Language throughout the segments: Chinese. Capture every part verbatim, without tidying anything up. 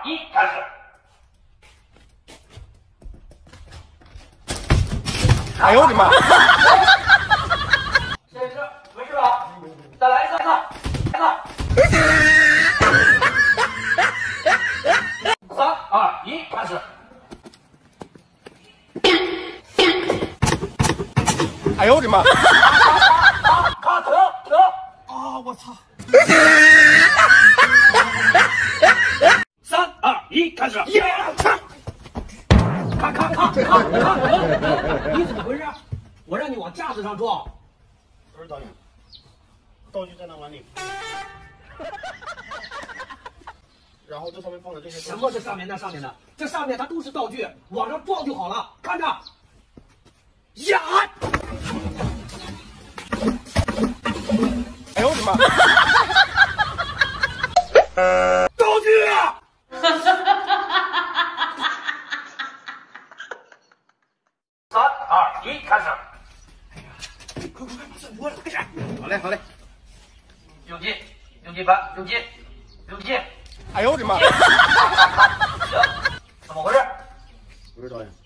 一，开始。 哎呦我的妈！ 先吃，没事吧？再来一次，来一次。三二一，开始。 哎呦我的妈！ 卡停停！ 啊我操！ 三二一，开始！耶！咔咔咔咔咔！你怎么回事？我让你往架子上撞。 不是导演，道具在那碗里。然后这上面放的这些。 什么这上面那上面的？这上面它都是道具，往上撞就好了。看着。呀！ 哎呦我的妈！ 道具啊！三二一，开始！ 哎呀，快快快，把算锅了，快点！好嘞好嘞。 用劲，用劲搬，用劲，用劲！ 哎呦我的妈！ 行，怎么回事？ 不是导演。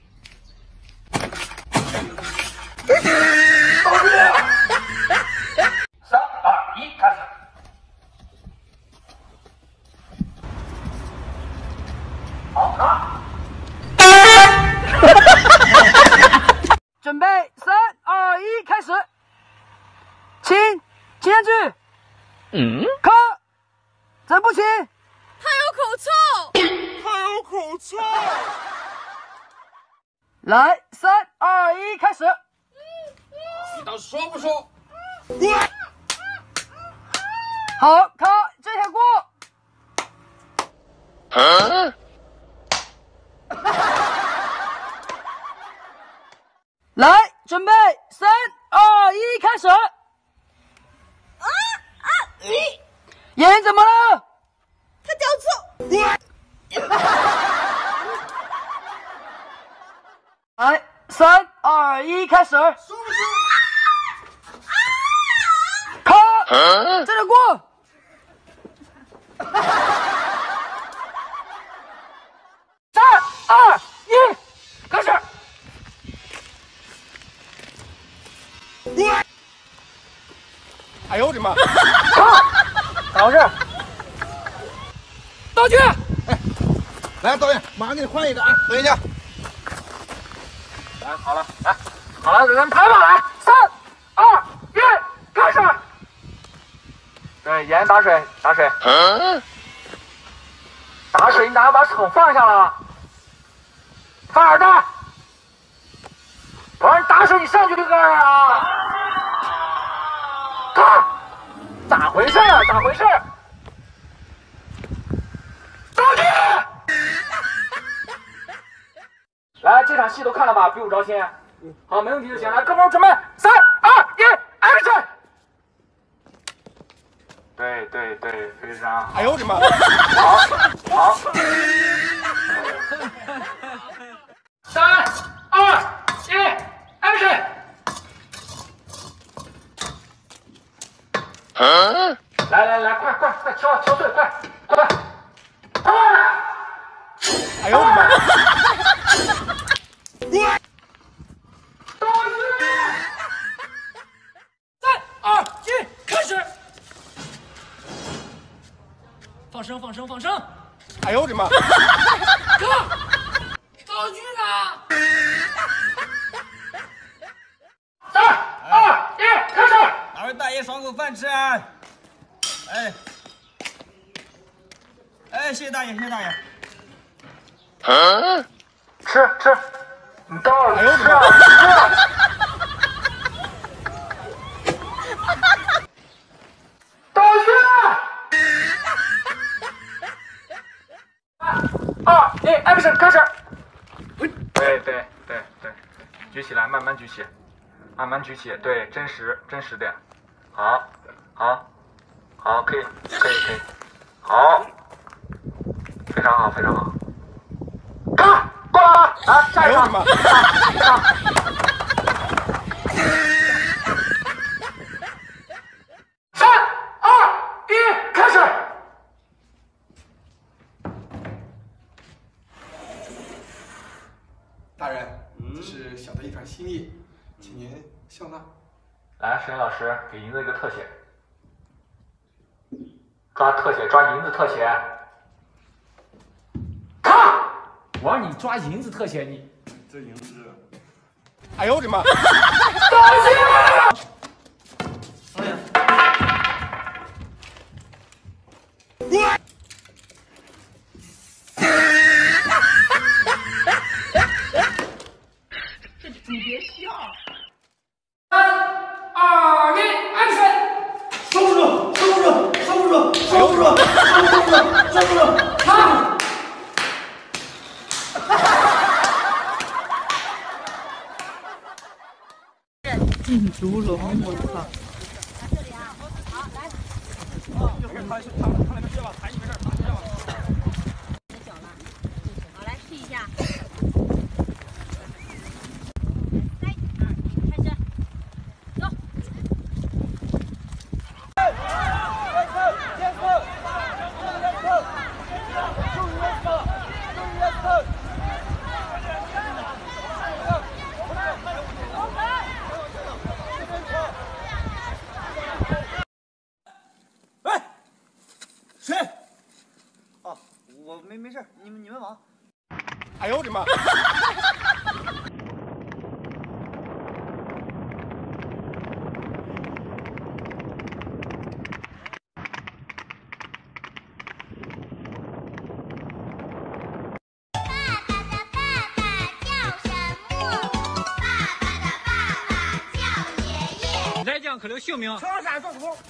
道具！三二一，开始！好，拿！ 准备，三二一，开始！请，请下去。嗯。看，怎不请？ 他有口臭。 他有口臭。 来，三二一，开始！ 你倒说不说？ 好，看这下锅。 啊！ 来，准备，三二一，开始！ 啊啊！你眼怎么了？ 他掉醋。 来，三二一，开始！ 说不说？ 看，这下锅。三二一，开始！ 哎呦我的妈！ 咋回事？道具！ 哎，来导演，马上给你换一个啊！等一下。 来，好了，来，好了，咱拍吧，来，三二一，开始！对，盐打水，打水， 嗯。 打水，你哪要把手放下了？放耳袋！我让你打水，你上去就干啊！看，咋回事啊？咋回事？道具！来，这场戏都看了吧？比武招亲。嗯，好，没问题就行。来，哥们儿准备，三二一 ，action！ 对对对，非常好。 哎呦我的妈！ 好，好。三二一 ，action！ 嗯。 来来来，快快快，敲敲碎，快快快！ 哎呦我的妈！ 三二一，开始！放声，放声，放声！ 哎呦我的妈！ 哥，道具呢？ 三二一，开始！ 哪位大爷赏口饭吃啊？哎，哎，谢谢大爷，谢谢大爷。 嗯。 吃吃，你到了哎呦我的吃啊妈！ 吃啊！道具！三二一 ，action， 开始！对对对对对，举起来，慢慢举起，慢慢举起，对，真实真实点，好，好，好，可以可以可以，好，非常好非常好，看，过来了，来下一场， 哎呦我的妈！ 下一场。三二一，开始！ 大人，这是小的一团心意，请您笑纳。 来，摄影老师给银子一个特写，抓特写，抓银子特写。咔！我让你抓银子特写，你这银子，哎呦我的妈！ 哎呀！ 你别笑。三二一 ，action！ 收不住，收不住，收不住，收不住，收不住，收不住， 看。进猪笼，我操！ 好，来试一下。 谁？哦，我没没事，你们你们忙。 哎呦我的妈！ 你再这样可留性命。 长山走出。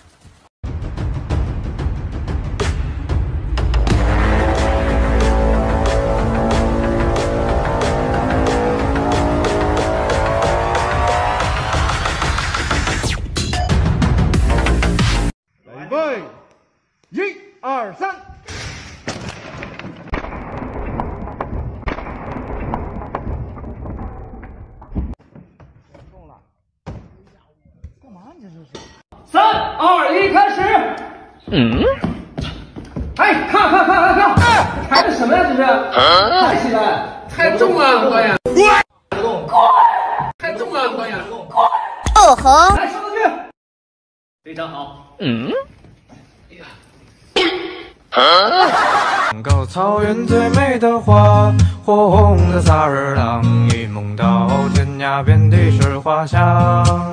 预备，一二三。中了！干嘛你这是？ 三二一，开始。嗯。哎，看看看看看！哎，这什么呀？这是？太起来！太重了，导演。滚！太重了，导演。滚！ 哦吼！ 来，上去。 非常好。 嗯。 山高草原最美的花，火红的萨日朗，一梦到天涯遍地是花香。